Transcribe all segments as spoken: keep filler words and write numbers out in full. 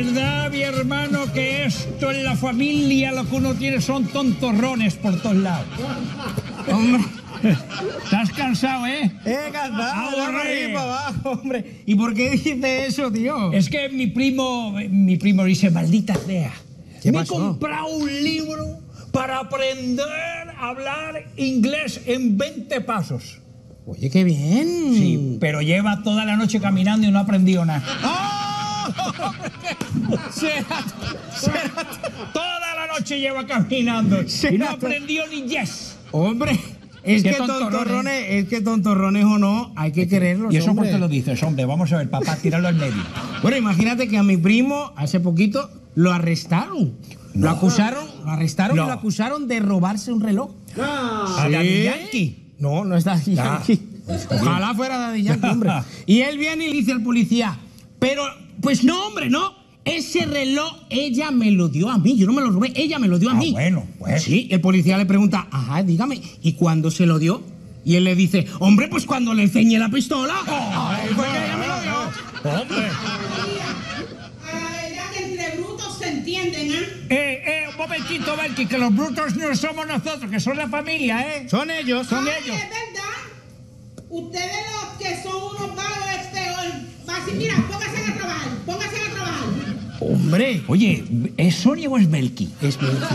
verdad, mi hermano, que esto en la familia lo que uno tiene son tontorrones por todos lados. Hombre, estás cansado, ¿eh? Eh, cansado, Aburre. para abajo, hombre. ¿Y por qué dijiste eso, tío? Es que mi primo, mi primo dice, maldita sea, ¿Qué me pasó? he comprado un libro para aprender a hablar inglés en veinte pasos. Oye, qué bien. Sí, pero lleva toda la noche caminando y no ha aprendido nada. ¡Oh! será, será, Toda la noche lleva caminando y no Será- aprendió ni yes. hombre, es Qué que tontorrones. tontorrones, es que tontorrones o no, hay que quererlos, ¿Y eso hombre. por qué lo dices, hombre? Vamos a ver, papá, tíralo al medio. Bueno, imagínate que a mi primo hace poquito lo arrestaron. Lo acusaron, lo arrestaron No. y lo acusaron de robarse un reloj. ¿A Daddy Yankee? No, no es Daddy Ah. Yankee. Ojalá fuera Daddy Yankee, hombre. Y él viene y le dice al policía, pero, pues no, hombre, no. Ese reloj ella me lo dio a mí, yo no me lo robé, ella me lo dio a Ah, mí. bueno, pues. Sí, el policía le pregunta, ajá, dígame, ¿y cuándo se lo dio? Y él le dice, hombre, pues cuando le enseñé la pistola. Ay, fue que ella me lo dio. Hombre. Ay, ya que entre brutos se entienden, ¿eh? Eh, eh, un momentito, Belki, que los brutos no somos nosotros, que son la familia, ¿eh? Son ellos. Son Ay, ellos. es verdad. Ustedes los que son unos vagos es peor. Así, mira, pónganse a trabajar, pónganse a trabajar. Hombre. Oye, ¿es Sonia o es Belki? Es Belki.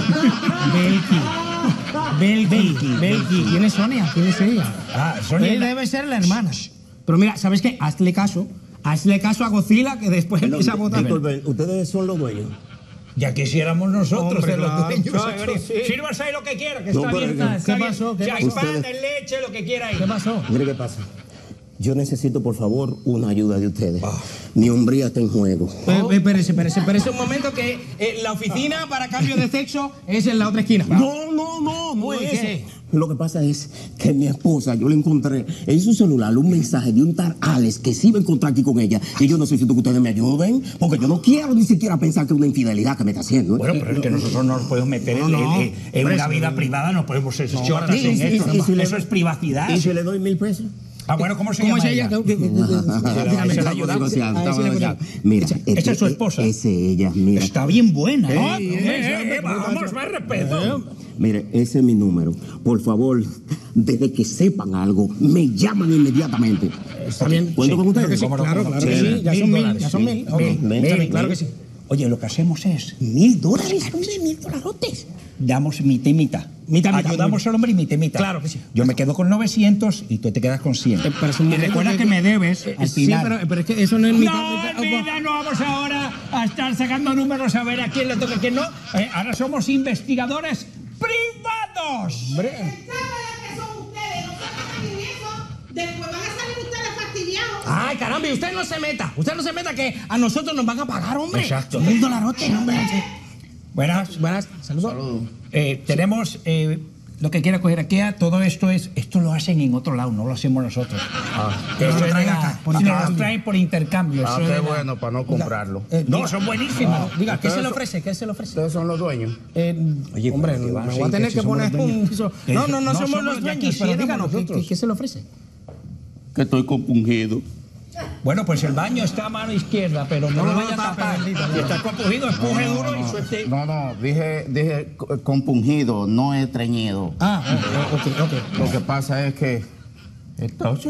Belki. Belki. Belki. ¿Quién es Sonia? ¿Quién es ella? Ah, Sonia. Él debe ser la hermana. Pero mira, ¿sabes qué? Hazle caso. Hazle caso a Godzilla que después empieza a votar. Disculpen, ustedes son los dueños. Ya quisiéramos nosotros Hombre, ser los claro, dueños. chacho, señores. sí. Sírvase ahí lo que quiera, que No, está pero bien. es que- está- está ¿Qué bien. pasó? ¿Qué Si hay pasó? pan, Ustedes- leche, lo que quiera ahí. ¿Qué pasó? Mire qué pasa. Yo necesito, por favor, una ayuda de ustedes. Mi hombría está en juego. Eh, eh, Espérese, espérese, espérese un momento que eh, la oficina para cambio de sexo es en la otra esquina. No, no, no, no Uy, es ¿qué? eso. Lo que pasa es que mi esposa, yo le encontré en su celular un mensaje de un tal Alex que sí iba a encontrar aquí con ella. Y yo necesito que ustedes me ayuden, porque yo no quiero ni siquiera pensar que es una infidelidad que me está haciendo. ¿eh? Bueno, pero es que nosotros no nos podemos meter en, no. en- en una vida privada, no podemos ser chorras ¿Y- en y- esto. y- y no. si le Eso doy- es privacidad. ¿Y si le doy mil pesos? Ah, bueno, ¿cómo se ¿Cómo llama es ella? ella? ¿Qué- qué- qué- dígame, Estamos dígame. negociando, A estamos ver si le negociando. escucho. Mira, Esa es su eh, esposa. Ese es ella, mira. Está bien buena, ¿eh? Ay, Eh, eh, eh, vamos, más respeto. Mire, ese es mi número. Por favor, desde que sepan algo, me llaman inmediatamente. Está bien. ¿Cuento con ustedes? Claro que sí, ¿Cómo no? claro, ¿Cómo no? claro que Sí, sí. Ya mil son mil, dólares, ya son sí. mil. Ok, Mil, está mil, bien, claro mil. que sí. Oye, lo que hacemos es, Mil dólares, hombre, mil dolarotes. damos mitad y mitad. Mitad, mitad, Ayudamos muy al hombre y mitad y mitad. Claro que sí. Yo me quedo con novecientos y tú te quedas con cien. Eh, pero es un y momento recuerda que- que me debes Eh, al sí, final. pero, pero es que eso no es mitad, No, mitad. vida, no vamos ahora a estar sacando números a ver a quién le toca y a quién no. Eh, ahora somos investigadores privados. Hombre. ¿Saben que son ustedes? No se metan en eso. Después van a salir ustedes fastidiados. Ay, caramba, y usted no se meta. Usted no se meta que a nosotros nos van a pagar, hombre. Exacto. Mil dolarotes, hombre. Buenas. Buenas, saludos. Eh, tenemos eh, lo que quiera coger aquí. Todo esto es, esto lo hacen en otro lado, no lo hacemos nosotros. Eso Nos lo es traen de la- acá, por nos intercambio. los traen por intercambio. Ah, eso es qué de la- bueno, para no comprarlo. Eh, No, diga- son buenísimos. Diga, ¿qué se le Ustedes- ofrece? ¿Qué se le ofrece? Ustedes son los dueños. Eh, Oye, hombre, pero ¿qué va a me ser? voy a tener Que que si somos poner los un... dueños. No, no, no, No somos somos los ya dueños, pero quisiéramos díganos, ¿qué, nosotros. qué, qué se le ofrece? Que estoy compungido. Bueno, pues el baño está a mano izquierda, pero no, No lo lo vaya a tape, tapar. bendito, Si está compugido, empuje duro y suelte. No, no, dije, dije co- compungido, no estreñido. Ah, oh, oh, ok, ok. Lo que pasa es que esta ocho.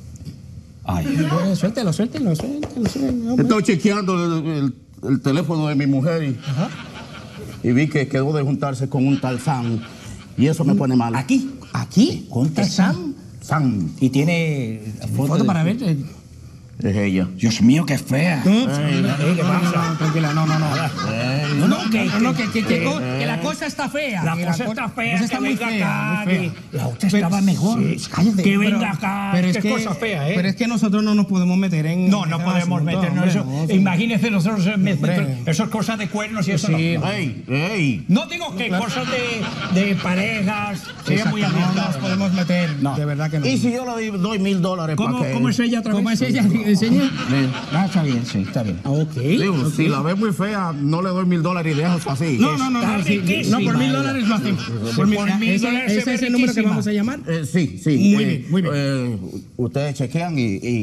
Ay, Eh, Suéltelo, suéltelo, suéltelo, suéltelo. hombre. Estoy chequeando el, el- el teléfono de mi mujer y, Ajá. y vi que quedó de juntarse con un tal Sam. Y eso me pone mal. aquí, ¿Aquí? contra Sam. Sam Y tiene Foto para ver. eh. es ella. Dios mío, qué fea. No, Ey, no, ¿qué pasa? no, no, tranquila, no, no, no. No, no, que, No, no, que, que, que, que- co- que la cosa está fea. La que cosa co- está fea, cosa está que muy venga fea, acá, muy fea. que la otra Pero- estaba mejor. sí, cállate. Que pero- venga acá, pero es qué que, cosa fea, ¿eh? Pero es que nosotros no nos podemos meter en... No, no en podemos asunto, meternos hombre, eso. no, sí. Imagínense nosotros, en- Hombre. eso es cosas de cuernos y eso Sí. no. ¡Ey! ¡Ey! No digo que cosas de, de parejas, sería Exacto, muy no nos arriesgado. podemos meter, No. de verdad que no. ¿Y si yo le doy- doy mil dólares para ¿Cómo, que...? ¿Cómo es ella otra vez? ¿Cómo es ella? Enseña. Ah, está bien, sí, está bien. Ah, ok. Digo, si la ve muy fea, no le doy mil dólares y dejo eso así. No, no, no, Está no, sí, riquísima no, por mil ella. dólares lo hacemos. Por Por mil, mil ese, dólares se ese ve es el número que riquísima. vamos a llamar. Eh, sí, sí. Muy eh, bien, muy bien. eh, ustedes chequean y, y,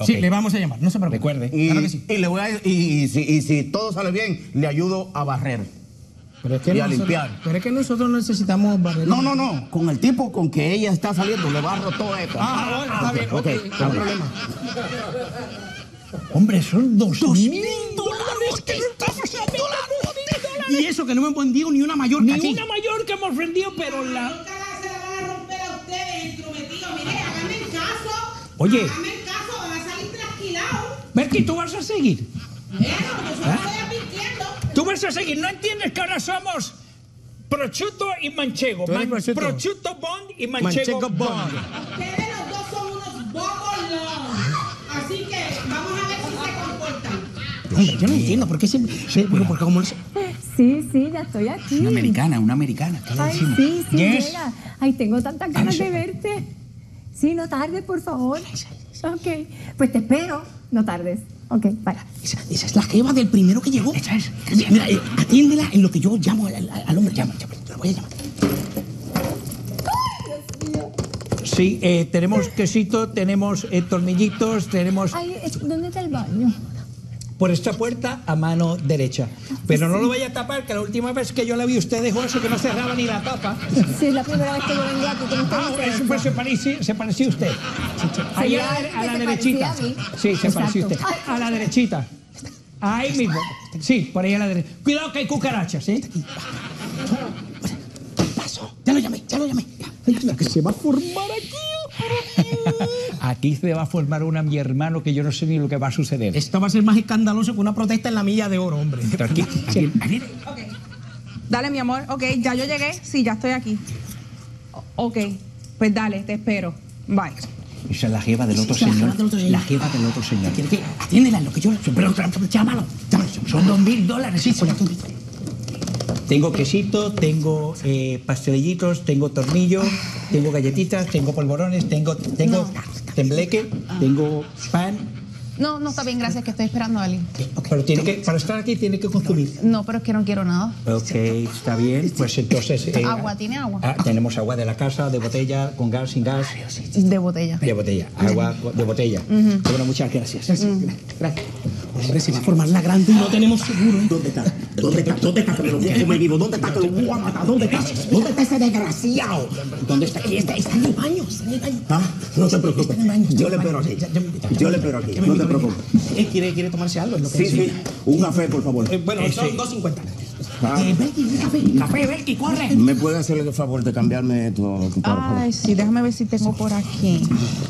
Sí, le vamos a llamar, no se preocupe. Recuerde. Y, Claro que sí. y le voy a, y, y si, y si todo sale bien, le ayudo a barrer. Pero es que Y a nosotros- limpiar. Pero es que nosotros necesitamos barrer. No, no, no. Con el tipo con que ella está saliendo, le barro todo esto. Ah, bueno, está bien. Ok, Ok, no está hay bien. problema. Hombre, son dos, mil dólares que estamos hablando. Y eso que no hemos vendido ni una mayor Ni aquí. una mayor que hemos vendido, pero la... Nunca se la van a romper a ustedes, entrometidos. Mire, háganme el caso. Oye. Háganme el caso, van a salir trasquilados. Berky, tú vas a seguir. Bueno, yo solo estoy advirtiendo. Tú vas a seguir. ¿No entiendes que ahora somos prosciutto y manchego? Tú eres prosciutto. prosciutto bond y manchego, Manchego bond. bond. Ustedes los dos son unos bobolón. Así que vamos a ver si se comportan. Hombre, yo no entiendo por qué siempre. Sí, bueno, porque como. Sí, sí, ya estoy aquí. Una americana, una americana. ¿Qué le Ay, decimos? sí, sí, Yes. llega. Ay, tengo tantas ganas Eso. de verte. Sí, no tardes, por favor. Ok, pues te espero. No tardes. Ok, bye. Esa, esa es la jeva del primero que llegó. Esa es. Mira, eh, atiéndela en lo que yo llamo al, al- al hombre. Llama, llama, lo voy a llamar. Sí, eh, tenemos quesito, tenemos eh, tornillitos, tenemos Ay, es- ¿dónde está el baño? por esta puerta a mano derecha. Pero no lo vaya a tapar, que la última vez que yo la vi usted dejó eso que no cerraba ni la tapa. Sí, es la primera vez que yo vengo aquí. ¿Cómo usted Ah, dice eso eso? fue, se parecía, se parecía usted. Ahí a, alguien la- a que la se derechita. parecía a mí. Sí, se parecía usted. Exacto. A la derechita. Ahí mismo. Sí, por ahí a la derecha. Cuidado que hay cucarachas, ¿sí? Pasó. Ya lo llamé, ya lo llamé. Ay, la que se va a formar aquí. Aquí se va a formar una mi hermano que yo no sé ni lo que va a suceder. Esto va a ser más escandaloso que una protesta en la milla de oro, hombre. Aquí, aquí, aquí. Ok. Dale, mi amor. Ok, ya yo llegué. Sí, ya estoy aquí. O- ok, pues dale, te espero. Bye. Esa es la jeva del otro Esa es la señor. jeva del otro señor. La jeva del otro señor. ¿Quiere que atiéndela en lo que yo. Pero llámalo. Llámalo. Son dos mil dólares. Sí, ponle tú. Tengo quesito, tengo eh, pastelillitos, tengo tornillo, tengo galletitas, tengo polvorones, tengo, tengo tembleque, tengo pan. No, no está bien, gracias, que estoy esperando a alguien. Pero tiene que, para estar aquí tiene que consumir. No, pero es que no quiero nada. Ok, está bien. Pues entonces... eh, Agua, ¿tiene agua? ah, tenemos agua de la casa, de botella, con gas, sin gas. De botella. De botella, agua de botella. Bueno, muchas gracias. Gracias. Hombre, se va a formar la grande y no tenemos seguro. ¿eh? ¿Dónde está? ¿Dónde está? ¿Dónde está que me lo voy a comer vivo? ¿Dónde está que lo voy a matar? ¿Dónde está? ¿Dónde está ese desgraciado? ¿Dónde está? Aquí está, está en el baño, está en el baño. Ah, no se preocupe. Yo le espero aquí. Yo le espero aquí. No te preocupes. Eh, ¿quiere, ¿Quiere tomarse algo? Es lo que Sí, dice. sí. Un café, por favor. Eh, bueno, Eh, son sí. dos cincuenta. Ah. Eh, Berky, un café. Café, Berky, corre. ¿Me puede hacer el favor de cambiarme esto, por favor? Ay, sí, déjame ver si tengo por aquí.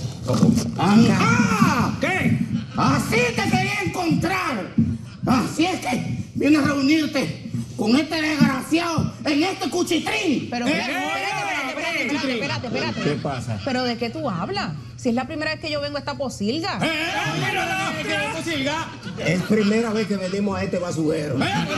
¡Ah! ¿Qué? Así te quería encontrar. Así es que vine a reunirte con este desgraciado en este cuchitrín. Pero Eh, espérate, espérate, espérate, espérate, espérate, espérate. ¿Qué pasa? ¿Pero de qué tú hablas? Si es la primera vez que yo vengo a esta posilga. Es primera vez que venimos a este basurero.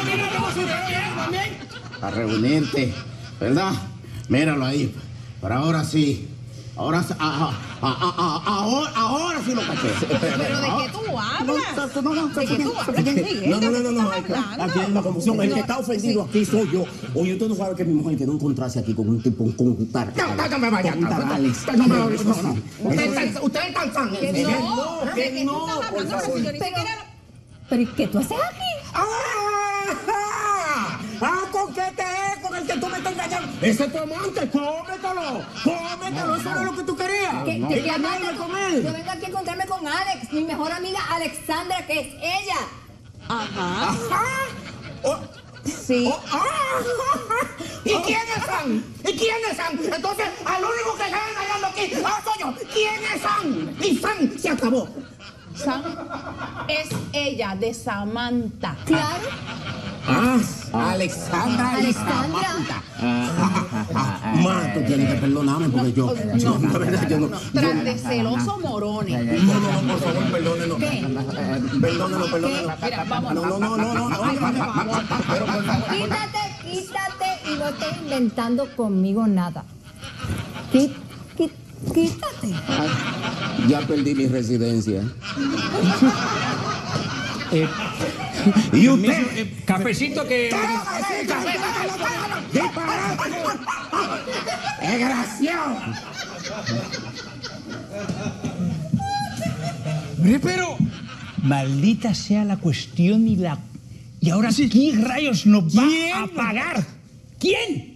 A reunirte, ¿verdad? Míralo ahí. Pero ahora sí. Ahora, sí- ah, ah, ah, ah, ahora, ahora sí lo caché. ¿Pero de qué tú hablas? No, no, no, ¿De qué tú hablas? Miguel? No, no, no, ¿De no, qué no, tú estás hablando? aquí hay una confusión. El que está ofendido aquí soy yo. Oye, tú no sabes que mi mujer quedó encontrarse aquí con un tipo, con un tar. No, no me vaya. Con un tarales. No, no, no, no. Ustedes ustedes están fan. Que no, No, ¿de que qué tú no, estás por hablando? favor. Si yo ni siquiera- ¿Pero ¿y qué tú haces aquí? ¡Ah! ¡Ah, con qué te es! Con el que tú me estás engañando. Ese es tu amante, cómetelo. Cómetelo, eso no es lo que tú querías. ¿Qué- No, qué- y ganarme con él. Yo vengo aquí a encontrarme con Alex, mi mejor amiga Alexandra, que es ella. Ajá. Ajá. Oh, Sí. oh, ah. ¿Y quiénes son? ¿Y quiénes son? Entonces, al único que están engañando aquí, ah, soy yo. ¿Quiénes son? Y son, se acabó. Sam es ella de Samantha. Claro. Ah, Alexandra. Alexandra. Ma, tú tienes que perdonarme porque yo, yo, la verdad, yo no. Tras de celoso morones. No, no, no, por favor, perdónenlo. ¿Qué? Eh, Perdónenlo, perdónenlo. Mira, vamos. No, no, no, no, no, no. Pero por favor. Quítate, quítate y no estés inventando conmigo nada. Quí- quí- Quítate. Ya perdí mi residencia. Eh, ¿Y permiso, eh, cafecito que... ¡Desgraciado! Hombre, pero... Maldita sea la cuestión y la... Y ahora, ¿quién rayos nos va ¿Quién? a pagar? ¿Quién?